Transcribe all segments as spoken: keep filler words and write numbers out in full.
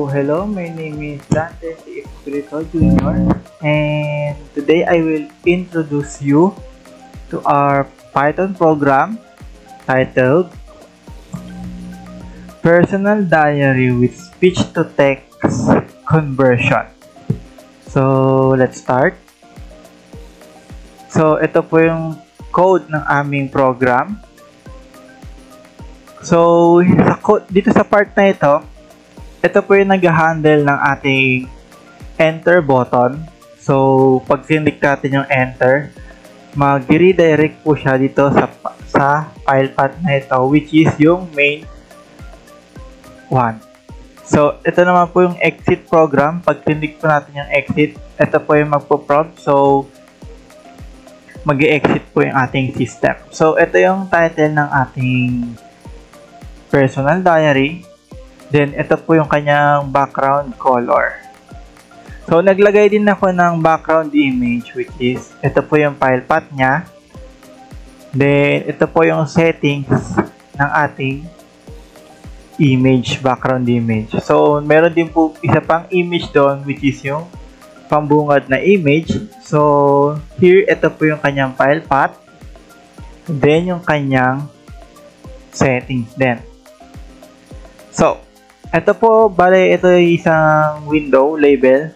hello, my name is Dante C. Espirito Junior and today I will introduce you to our Python program titled Personal Diary with Speech-to-Text Conversion. So, let's start. So, ito po yung code ng aming program. So, sa code, dito sa part na ito, ito po yung nag-handle ng ating enter button. So, pag sinlik natin yung enter, mag-redirect po siya dito sa, sa file path na ito, which is yung main one. So, ito naman po yung exit program. Pag sinlik po natin yung exit, ito po yung magpo-prompt. So, mag-exit po yung ating system. So, ito yung title ng ating personal diary. Then, ito po yung kanyang background color. So, naglagay din ako ng background image, which is, ito po yung file path niya. Then, ito po yung settings ng ating image, background image. So, meron din po isa pang image doon, which is yung pambungad na image. So, here, ito po yung kanyang file path. Then, yung kanyang settings din. So, ito po, bale, ito yung isang window label.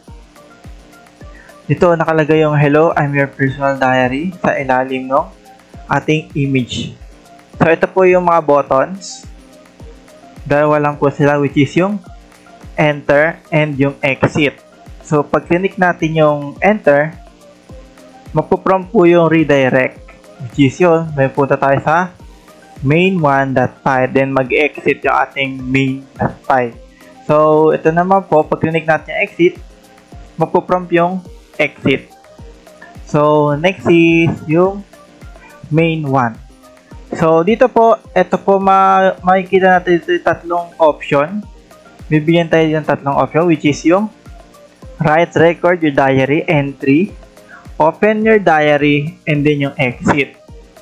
Dito nakalagay yung hello, I'm your personal diary sa ilalim ng ating image. So, ito po yung mga buttons. Dalawa lang po sila, which is yung enter and yung exit. So, pag click natin yung enter, magpo-prompt po yung redirect, which is yun, may punta tayo sa main one.py, then mag-exit yung ating main.py. So, ito naman po, pag click natin yung exit, magpo-prompt yung exit. So, next is yung main one. So, dito po, ito po, ma makikita natin ito yung tatlong option. Bibigyan tayo yung tatlong option, which is yung write, record your diary, entry, open your diary, and then yung exit.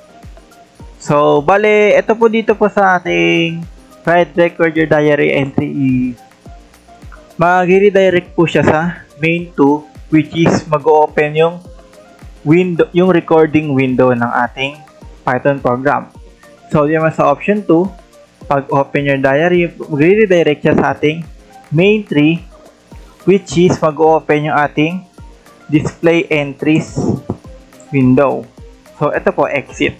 So, bale, ito po dito po sa ating write, record your diary, entry is mag-redirect po siya sa main two, which is mag-open yung window, yung recording window ng ating Python program. So, yun sa option two, pag open your diary, mag-redirect siya sa ating main three, which is mag-open yung ating display entries window. So, ito po, exit.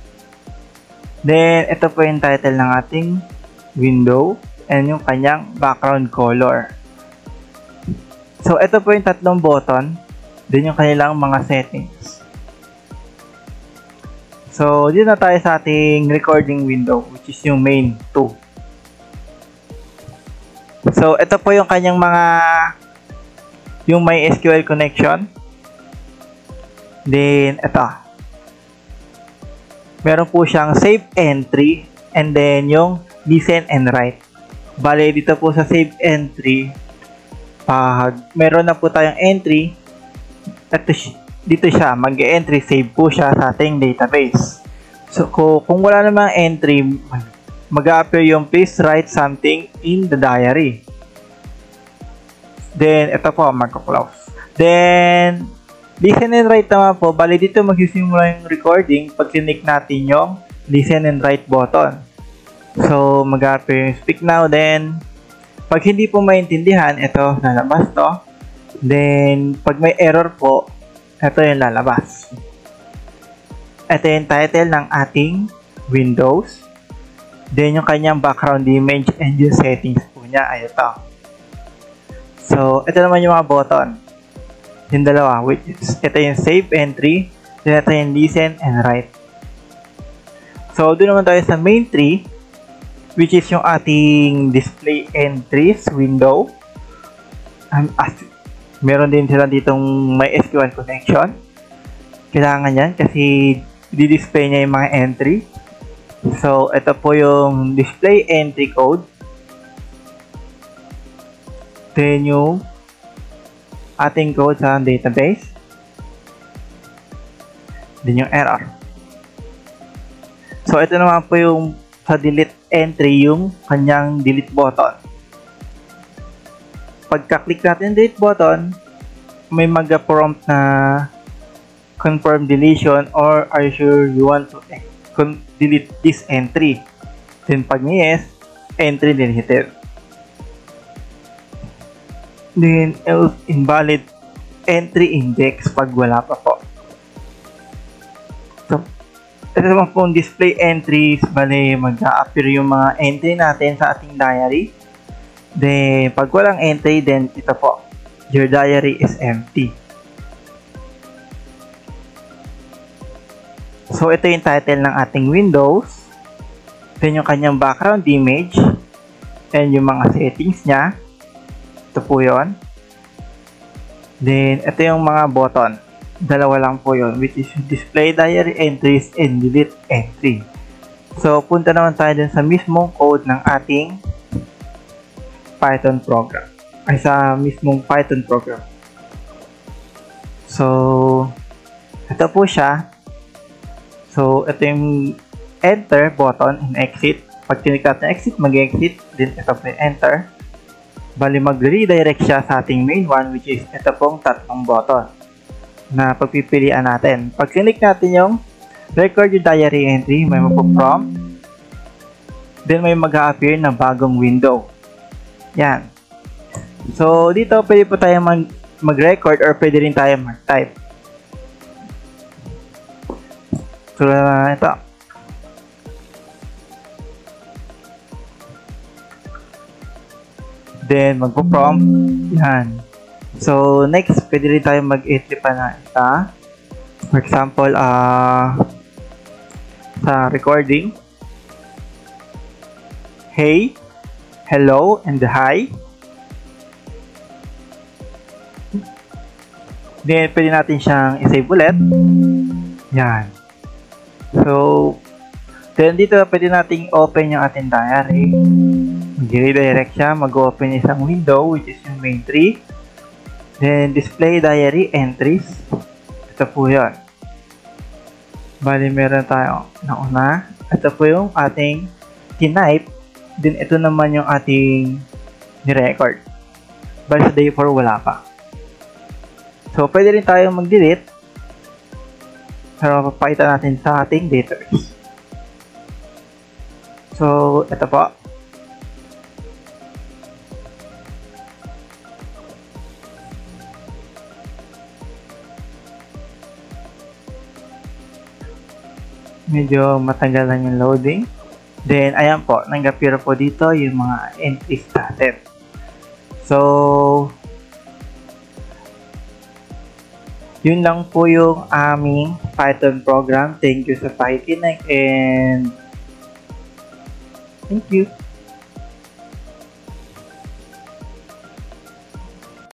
Then, ito po yung title ng ating window and yung kanyang background color. So, ito po yung tatlong button. Then, yung kanilang mga settings. So, dito na tayo sa ating recording window, which is yung main two. So, ito po yung kanyang mga yung may S Q L connection. Then, ito. Meron po siyang save entry and then yung listen and write. Bale, dito po sa save entry, pag meron na po tayong entry, ito, dito siya, mag-entry, save po siya sa ating database. So, kung, kung wala namang entry, mag-appear yung please write something in the diary. Then, ito po, mag-close. Then, listen and write naman po, bali dito magsisimula yung recording pag click natin yung listen and write button. So, mag-appear yung speak now, then pag hindi po maintindihan, ito, lalabas to. Then, pag may error po, ito yung lalabas. Ito yung title ng ating Windows. Then, yung kanyang background image and yung settings po niya ay ito. So, ito naman yung mga button. Yung dalawa, which is, ito yung save entry, then ito yung listen and write. So, doon naman tayo sa main three, which is yung ating display entries window. Um, as, meron din sila ditong may S Q L connection. Kailangan yan kasi di-display niya yung mga entry. So, ito po yung display entry code. Then yung ating code sa database. Then yung error. So, ito naman po yung sa delete entry, yung kanyang delete button. pagka-click natin delete button, may mag-prompt na confirm deletion or are you sure you want to delete this entry. Then pag yes, entry deleted. Then else invalid entry index pag wala pa po. So, ito naman po display entries, bali mag-a-appear yung mga entry natin sa ating diary. Then pag walang entry, then ito po, your diary is empty. So, ito yung title ng ating Windows. Then, yung kanyang background image. And yung mga settings niya. Ito po yun. Then, ito yung mga button. Dalawa lang po yun, which is display diary entries and delete entry. So, punta naman tayo dun sa mismong code ng ating Python program. Ay, sa mismong Python program. So, ito po siya. So, ito yung enter button and exit. Pag tinik natin exit, mag-exit. Then, ito po yung enter. Bali, mag-redirect siya sa ating main one, which is ito pong tatlong button na pagpipilian natin. Pag tinik natin yung record your diary entry, may magpo-prompt. Then, may mag-a-appear na bagong window. Yan. So, dito pwede po tayo mag- mag-record or pwede rin tayo mag-type. So, uh, ito. Then, magpo-prompt. Yan. So, next, pwede rin tayo mag-entry pa na isa. For example, uh, sa recording. Hey, hello, and hi. Then, pwede natin siyang i-save ulit. Yan. So, then dito pwede nating open yung ating diary. Mag-redirect siya, mag-open isang window which is yung main tree. Then display diary entries. Ito po yun. Bali meron tayo na una. Ito po yung ating type. Then ito naman yung ating ni-record. Bali sa day four wala pa. So pwede rin tayo mag-delete. Pero papakita natin sa ating database. So, ito po. Medyo matagal lang yung loading. Then, ayan po. Nag-appear po dito yung mga entries natin. So, yun lang po yung aming Python program. Thank you sa pakikinig and thank you.